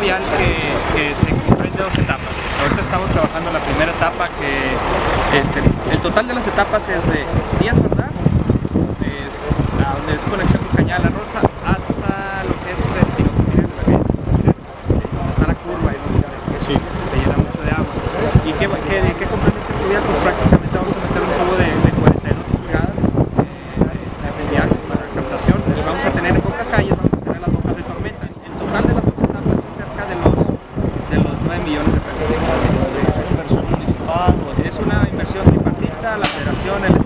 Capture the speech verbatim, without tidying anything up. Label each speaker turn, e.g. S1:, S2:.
S1: vial que, que se comprende dos etapas. Ahorita estamos trabajando la primera etapa, que este, el total de las etapas es de Díaz Ordaz, es, a donde es conexión con Cañada de la Rosa, hasta lo que es Espinosa Mineros, donde está la curva y donde se, sí. se llena mucho de agua. ¿Y qué, qué, qué comprende este vial? Pues prácticamente vamos a meter un tubo de, de cuarenta y dos pulgadas eh, de vial para captación, y vamos a tener en Boca Calles, vamos a tener las bocas de tormenta. El total de las dos etapas es cerca de los, de los nueve millones de pesos.
S2: ¿Es una inversión municipal?
S1: Es una inversión tripartita, la federación, el